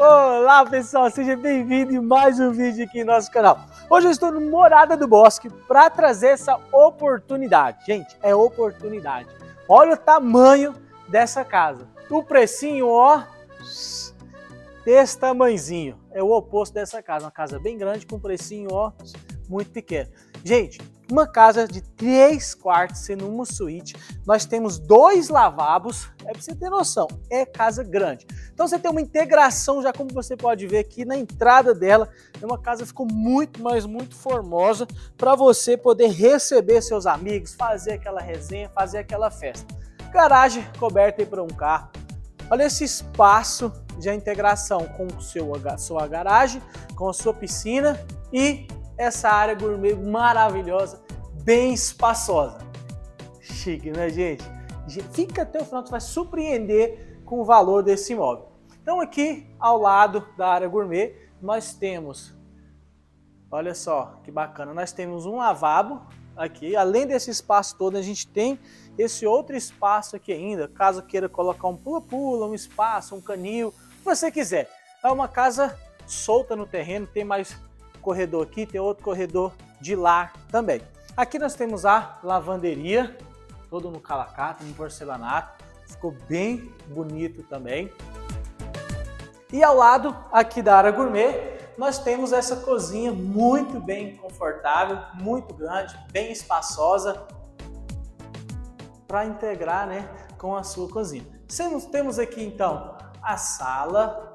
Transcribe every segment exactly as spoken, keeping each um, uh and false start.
Olá pessoal, seja bem-vindo em mais um vídeo aqui no nosso canal. Hoje eu estou no Morada do Bosque para trazer essa oportunidade. Gente, é oportunidade. Olha o tamanho dessa casa. O precinho, ó, desse tamanhozinho. É o oposto dessa casa, uma casa bem grande com precinho, ó, muito pequeno. Gente, uma casa de três quartos, sendo uma suíte, nós temos dois lavabos, é para você ter noção, é casa grande. Então você tem uma integração, já como você pode ver aqui na entrada dela, é uma casa que ficou muito, mas muito formosa para você poder receber seus amigos, fazer aquela resenha, fazer aquela festa. Garagem coberta aí por um carro. Olha esse espaço de integração com o seu, sua garagem, com a sua piscina e essa área gourmet maravilhosa, bem espaçosa. Chique, né, gente? Fica até o final, você vai surpreender com o valor desse imóvel. Então aqui ao lado da área gourmet, nós temos, olha só que bacana, nós temos um lavabo aqui. Além desse espaço todo, a gente tem esse outro espaço aqui ainda, caso queira colocar um pula-pula, um espaço, um canil, o que você quiser. É uma casa solta no terreno, tem mais corredor aqui, tem outro corredor de lar também. Aqui nós temos a lavanderia, todo no calacato, no porcelanato, ficou bem bonito também. E ao lado aqui da área gourmet, nós temos essa cozinha muito bem confortável, muito grande, bem espaçosa, para integrar, né, com a sua cozinha. Temos aqui então a sala,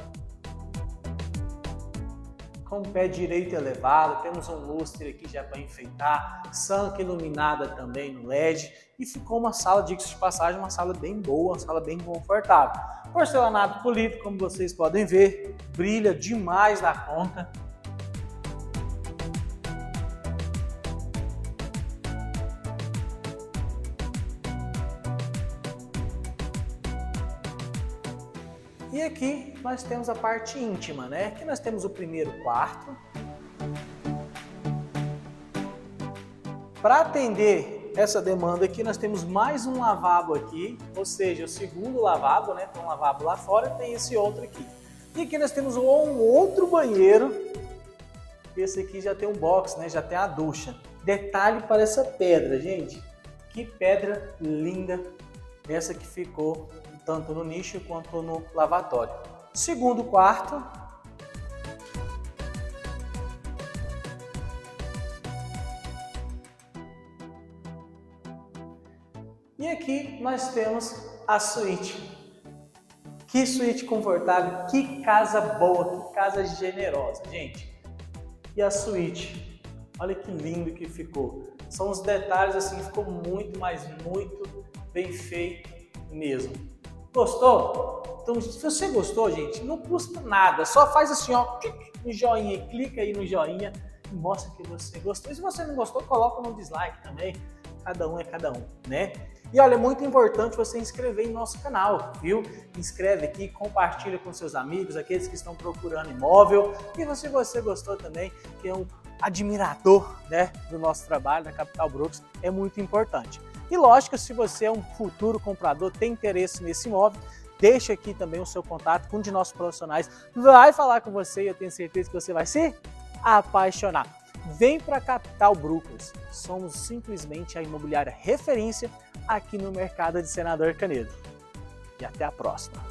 com pé direito elevado, temos um lustre aqui já para enfeitar, sanca iluminada também no L E D e ficou uma sala, diga-se de passagem, uma sala bem boa, uma sala bem confortável. Porcelanato polido, como vocês podem ver, brilha demais na conta. E aqui nós temos a parte íntima, né? Aqui nós temos o primeiro quarto. Para atender essa demanda aqui, nós temos mais um lavabo aqui, ou seja, o segundo lavabo, né? Tem um lavabo lá fora, tem esse outro aqui. E aqui nós temos um outro banheiro. Esse aqui já tem um box, né? Já tem a ducha. Detalhe para essa pedra, gente. Que pedra linda essa que ficou tanto no nicho quanto no lavatório. Segundo quarto. E aqui nós temos a suíte. Que suíte confortável, que casa boa, que casa generosa, gente. E a suíte, olha que lindo que ficou. São os detalhes assim, ficou muito, mas muito bem feito mesmo. Gostou? Então, se você gostou, gente, não custa nada. Só faz assim, ó, no joinha, clica aí no joinha e mostra que você gostou. E se você não gostou, coloca no dislike também. Cada um é cada um, né? E olha, é muito importante você inscrever em nosso canal, viu? Inscreve aqui, compartilha com seus amigos, aqueles que estão procurando imóvel. E se você gostou também, que é um admirador, né, do nosso trabalho, da Capital Brooks, é muito importante. E lógico, se você é um futuro comprador, tem interesse nesse imóvel, deixa aqui também o seu contato com um de nossos profissionais, vai falar com você e eu tenho certeza que você vai se apaixonar. Vem para a Capital Brooks, somos simplesmente a imobiliária referência aqui no mercado de Senador Canedo. E até a próxima!